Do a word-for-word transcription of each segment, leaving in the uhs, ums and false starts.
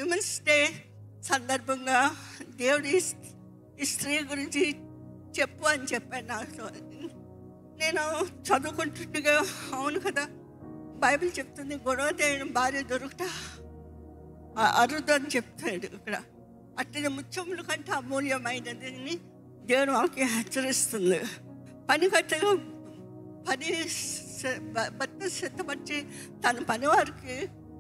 Women's day సందర్భంగా దేవుడి ఈ స్త్రీ గురించి చెప్పు అని చెప్పాను నాకు. నేను చదువుకుంటుండగా అవును కదా, బైబిల్ చెప్తుంది గొడవ చేయడం భార్య దొరుకుట అరుదు అని చెప్తాడు. ఇక్కడ అట్టిన ముత్యముల కంటే అమూల్యమైనదని దేవుడు వాక్యం హెచ్చరిస్తుంది. పని కట్టగా పని భర్త సిద్ధపరిచి తన పని వారికి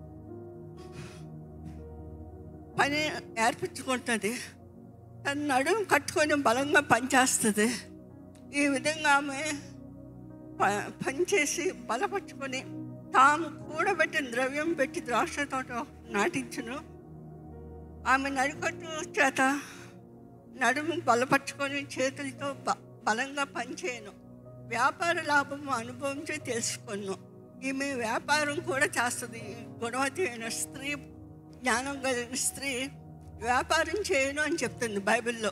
పని నేర్పించుకుంటుంది. తన నడుము కట్టుకొని బలంగా పనిచేస్తుంది. ఈ విధంగా ఆమె ప పనిచేసి బలపరుచుకొని తాము కూడబెట్టిన ద్రవ్యం పెట్టి ద్రాక్ష తోట నాటించును. ఆమె నడికట్టు చేత నడుము బలపరుచుకొని చేతులతో బ బలంగా పనిచేయను. వ్యాపార లాభము అనుభవించి తెలుసుకొను. ఈమె వ్యాపారం కూడా చేస్తుంది. గుణవతి అయిన స్త్రీ, జ్ఞానం కలిగిన స్త్రీ వ్యాపారం చేయను అని చెప్తుంది బైబిల్లో.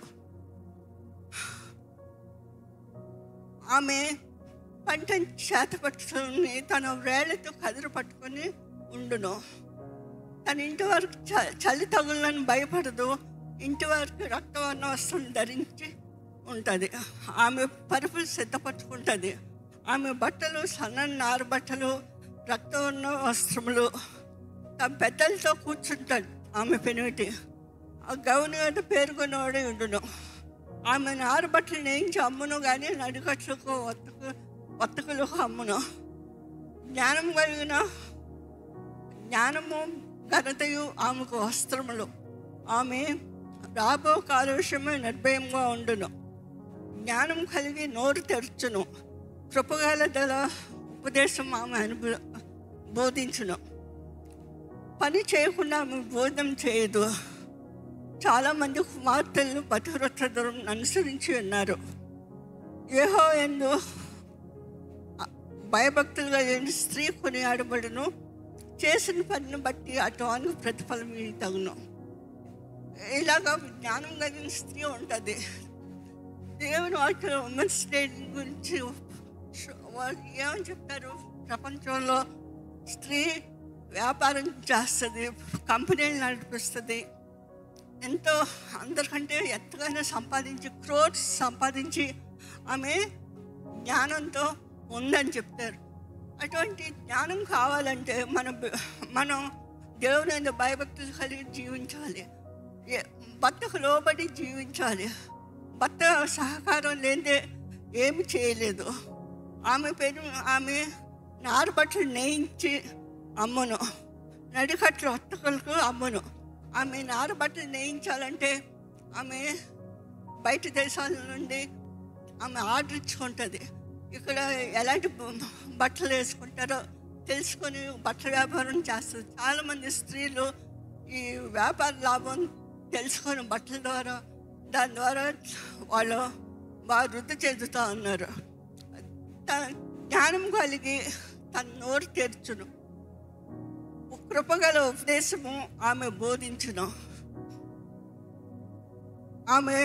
ఆమె పంటను చేత పట్టుకొని తన వేళ్లతో కదురు పట్టుకొని ఉండును. తన ఇంటి వరకు చ చలి తగులని భయపడదు. ఇంటి వరకు రక్తవర్ణ వస్త్రం ధరించి ఉంటుంది. ఆమె పరుపులు సిద్ధపట్టుకుంటుంది. ఆమె బట్టలు సన్నని నారు బట్టలు, రక్తవర్ణ వస్త్రములు. తన పెద్దలతో కూర్చుంటాడు ఆమె పెనిమిటి. ఆ గౌని అంటే పేరుకొనివాడే ఉండును. ఆమె నారు బట్టలు నేయించి అమ్మును, కానీ నడికట్లకు వత్తకు వత్తకులకు అమ్మును. జ్ఞానం కలిగిన జ్ఞానము ఘనతయు ఆమెకు వస్త్రములు. ఆమె రాబో కాలుష్యమే నిర్భయంగా ఉండును. జ్ఞానం కలిగి నోరు తెరచును. కృపగల దళ ఉపదేశం ఆమె అనుభ బోధించును. పని చేయకుండా ఆమె బోధం చేయదు. చాలామంది కుమార్తెలు పతివ్రతను అనుసరించి ఉన్నారు. యెహోవా యందు భయభక్తులుగా స్త్రీ కొనియాడబడును. చేసిన పనిని బట్టి అటు ప్రతిఫలం తగును. ఇలాగా జ్ఞానం కలిగిన స్త్రీ ఉంటుంది. దేవుని వాక్యం ఉమెన్స్ డే గురించి ఏమని చెప్తారు? ప్రపంచంలో స్త్రీ వ్యాపారం చేస్తుంది, కంపెనీలు నడిపిస్తుంది, ఎంతో అందరికంటే ఎంతగానో సంపాదించి క్రోర్స్ సంపాదించి ఆమె జ్ఞానంతో ఉందని చెప్తారు. అటువంటి జ్ఞానం కావాలంటే మనం మనం దేవుని భయభక్తులు కలిగి జీవించాలి. భర్తకు లోబడి జీవించాలి. భర్త సహకారం లేదే ఏమి చేయలేదు. ఆమె పేరు ఆమె నారు బట్టలు నేయించి అమ్మును, నడికట్లు ఒత్తకలకు అమ్మును. ఆమె నారు బట్టలు నేయించాలంటే ఆమె బయట దేశాల నుండి ఆమె ఆర్డర్ ఇచ్చుకుంటుంది. ఇక్కడ ఎలాంటి బట్టలు వేసుకుంటారో తెలుసుకొని బట్టల వ్యాపారం చేస్తుంది. చాలామంది స్త్రీలు ఈ వ్యాపార లాభం తెలుసుకొని బట్టల ద్వారా దాని ద్వారా వాళ్ళు బాగా వృద్ధి చెందుతూ ఉన్నారు. తన జ్ఞానం కలిగి తన నోరు తెరుచును. కృపగల ఉపదేశము ఆమె బోధించును. ఆమె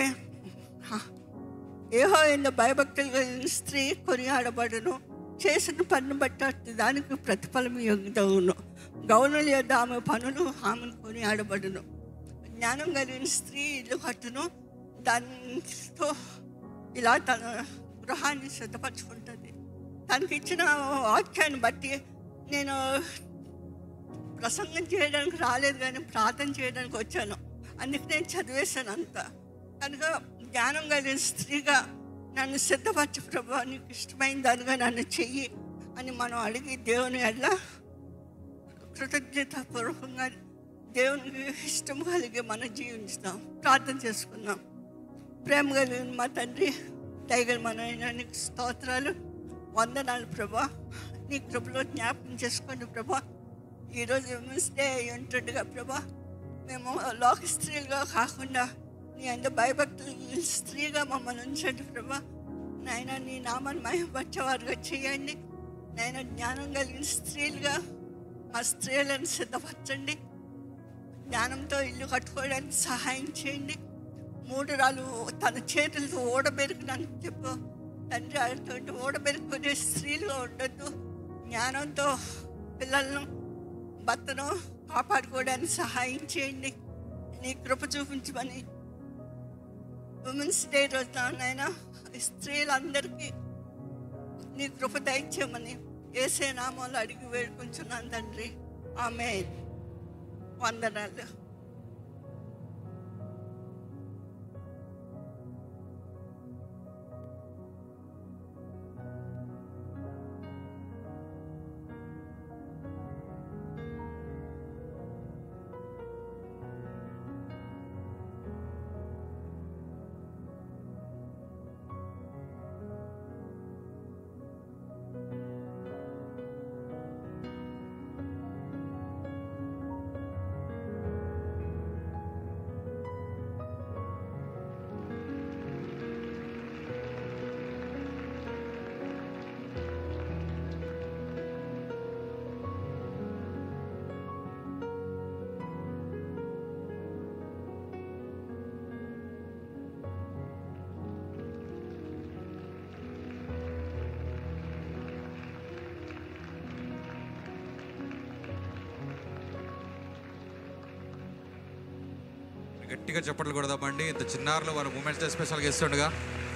యెహోవా యందు భయభక్తులు కలిగిన స్త్రీ కొనియాడబడును. చేసిన పనిని బట్టి దానికి ప్రతిఫలం ఎగుదవును. గౌనుల యొద్ద ఆమె పనులు ఆమెను కొనియాడబడును. జ్ఞానం కలిగిన స్త్రీ ఇల్లు కట్టును. దానితో ఇలా తన గృహాన్ని సిద్ధపరచుకుంటుంది. తనకి ఇచ్చిన వాక్యాన్ని బట్టి నేను ప్రసంగం చేయడానికి రాలేదు, కానీ ప్రార్థన చేయడానికి వచ్చాను. అందుకు నేను చదివేశాను అంతా. కనుక జ్ఞానం కలిగిన స్త్రీగా నన్ను సిద్ధపరచు ప్రభు, నీకు ఇష్టమైన దానిగా నన్ను చెయ్యి అని మనం అడిగి దేవుని ఎడ్ల కృతజ్ఞతాపూర్వకంగా దేవునికి ఇష్టం కలిగి మనం జీవించుతాం. ప్రార్థన చేసుకుందాం. ప్రేమ కలిగిన మా తండ్రి, దయగల మన నీకు స్తోత్రాలు, వందనాలు ప్రభా. నీ కృపలో జ్ఞాపకం చేసుకోండి ప్రభా. ఈరోజు విమెన్స్ డే ఉంటుండగా ప్రభా, మేము లోక స్త్రీలుగా కాకుండా నీ అందు భయభక్తులు స్త్రీగా మమ్మల్ని ఉంచండి ప్రభా. నాయన నీ నామాన్ని మహిమపరచేవారుగా చేయండి. నాయన జ్ఞానం కలిగిన స్త్రీలుగా మా స్త్రీలను సిద్ధపరచండి. జ్ఞానంతో ఇల్లు కట్టుకోవడానికి సహాయం చేయండి. మూడు రాళ్ళు తన చేతులతో ఓడబెరుకునని చెప్పు తండ్రి. అటువంటి ఓడబెరుకునే స్త్రీలుగా ఉండొద్దు. జ్ఞానంతో పిల్లలను భర్తను కాపాడుకోవడానికి సహాయం చేయండి. నీ కృప చూపించమని ఉమెన్స్ డే రోజున నాయన స్త్రీలందరికీ నీ కృప దయచేయమని యేసే నామంలో అడిగి వేడుకుంటున్నాను తండ్రి. ఆమేన్. వందనాలు. గట్టిగా చప్పట్లు కొడదామండి. ఇంత చిన్నారులు వారు మూమెంట్స్ స్పెషల్గా ఇస్తుండగా